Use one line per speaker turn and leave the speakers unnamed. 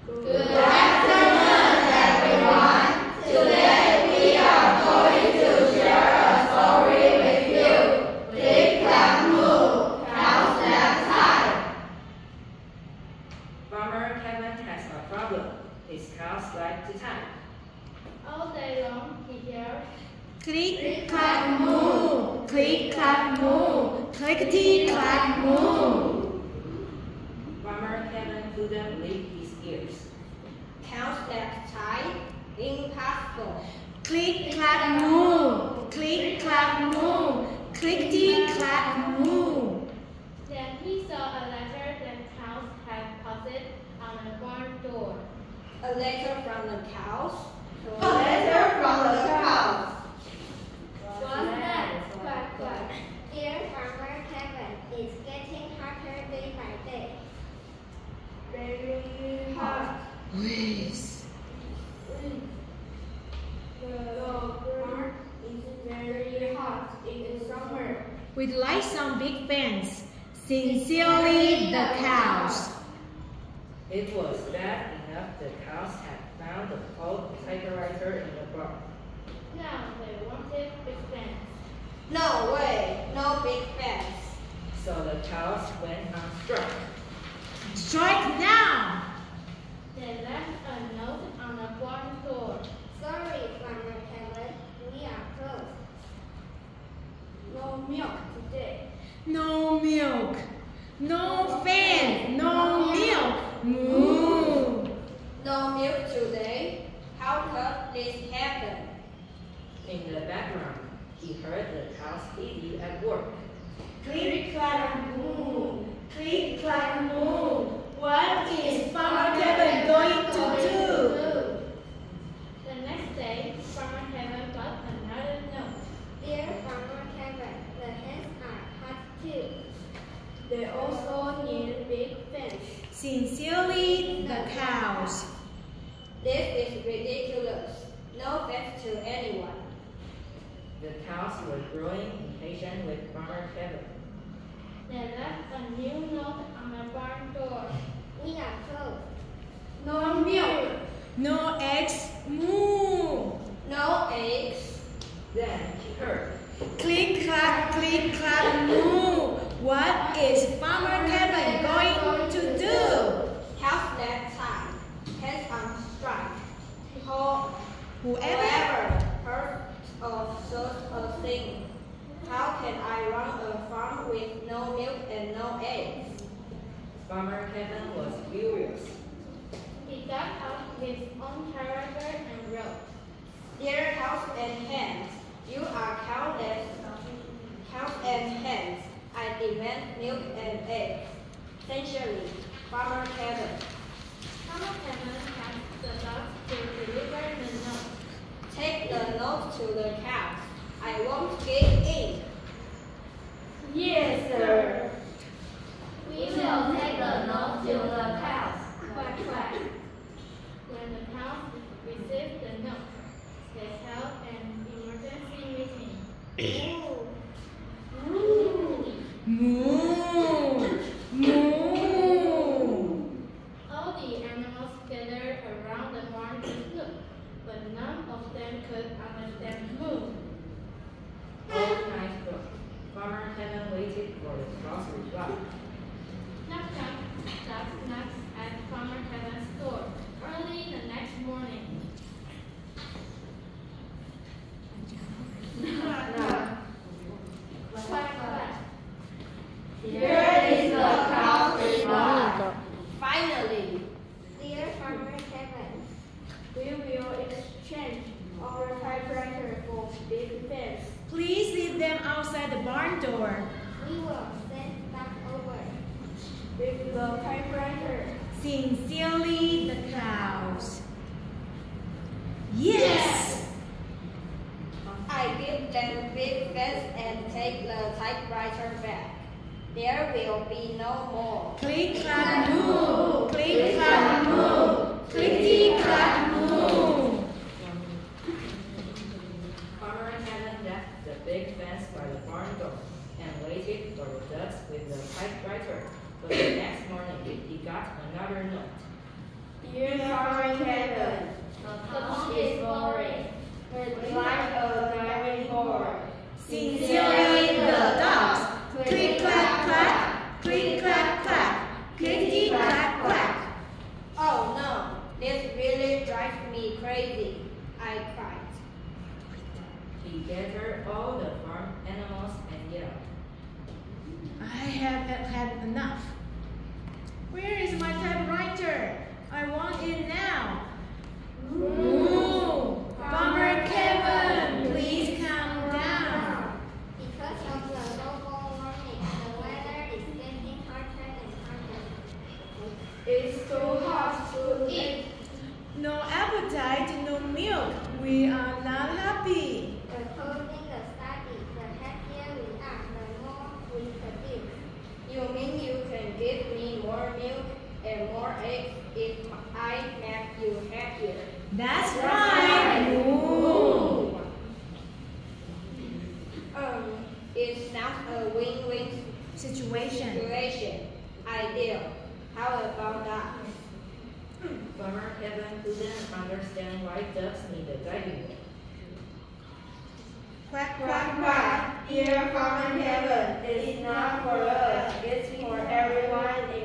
Good afternoon, everyone. Today we are going to share a story with you. Click, clap, move. House that time.
Farmer Kevin has a problem. His cows like to time.
All day long he yells,
click, clack, moo. Click, clack, moo. Clickety, clack, moo.
Farmer Kevin couldn't believe his ears.
Cows that time. Impossible.
Click, clack, moo. Click, clack, moo. Clickety, clack, moo.
Then he saw a letter that cows had posted on the barn door.
A letter from the cows.
A letter from the cows.
What's that? Quack, quack. Dear Farmer Kevin, it's getting hotter day by day.
Very hot.
Whiz.
The barn is very hot. It is summer.
We'd like some big fans. Sincerely, the cows.
It was bad enough the cows had found the old typewriter in the barn.
Now they wanted big fence.
No way. No big fence.
So the cows went on strike.
Strike now.
They left a note on the barn door.
Sorry, Farmer Kevin, we are closed.
No milk today.
No milk. No fan. No milk. Moo.
No milk today. How could this happen?
In the background, he heard the cows busy at work.
Click, clack, moo. Click, clack, moo. What is Farmer Kevin going to do?
The next day, Farmer Kevin got another note.
Dear Farmer Kevin, the hens are hot too.
They also need big fence.
Sincerely, the cows.
This is ridiculous. No thanks to anyone.
The cows were growing impatient with Farmer Kevin.
They left a new note on the barn door.
We are closed.
No milk.
No eggs. Moo.
No eggs.
Then he heard.
Click, clack, moo. What is Farmer Kevin going to do?
House that time. Hens on strike.
Whoever
Heard of such a thing? How can I run a farm with no milk and no eggs?
Farmer Kevin was furious.
He got out his own typewriter and wrote,
Dear cows and hens, you are countless. Cows and hens, I demand milk and eggs. Sincerely, Farmer Kevin.
Farmer Kevin asked the dogs to deliver the note.
Take the note to the cows. I won't give in.
Yes, sir.
We will take the note to the cows.
Quack, quack. When the cows received the note, they held an emergency meeting.
moo. Moo.
All the animals gathered around the barn to look, but none of them could understand moo.
All night long, Farmer Kevin waited for the cows to reply.
Knock, knock, knock, knock at Farmer Kevin's door early the next morning. Knock, knock. Quack, quack.
Here is the cow's reply. Finally,
Dear Farmer Kevin,
We will exchange our typewriter for big fence.
Please leave them outside the barn door.
we will send back over.
With the typewriter.
Sincerely, the cows. Yes!
I give them big fence and take the typewriter back. There will be no more.
Click, clack, moo. Click, clack, moo. Clickety, clack, moo.
Farmer Kevin left the big fence by the barn door and waited for the ducks with the typewriter. But the next morning, he got another note.
Dear
Kevin.
The pond is boring.
With like a diving board. Sincerely the dogs. Click clack clack, click clack clack, clickety clack clack.
Oh no, this really drives me crazy, I cried.
He gathered all the farm animals and yelled.
I have had enough. Where is my typewriter? I want it now. Ooh, Farmer Kevin, please calm down.
Because of the global warming, the weather is getting hotter and hotter.
It's so hot to eat. No appetite, no milk. We are not happy.
According to the study, the happier we are, the more we produce.
You mean you can give me more milk and more eggs if I make you happier?
That's right. Ooh.
It sounds a win-win
Situation.
situation. Ideal. How about that?
Farmer Kevin couldn't understand why ducks needed diving board.
Quack,
Quack, quack. Dear Farmer Kevin, it's not for us, it's for everyone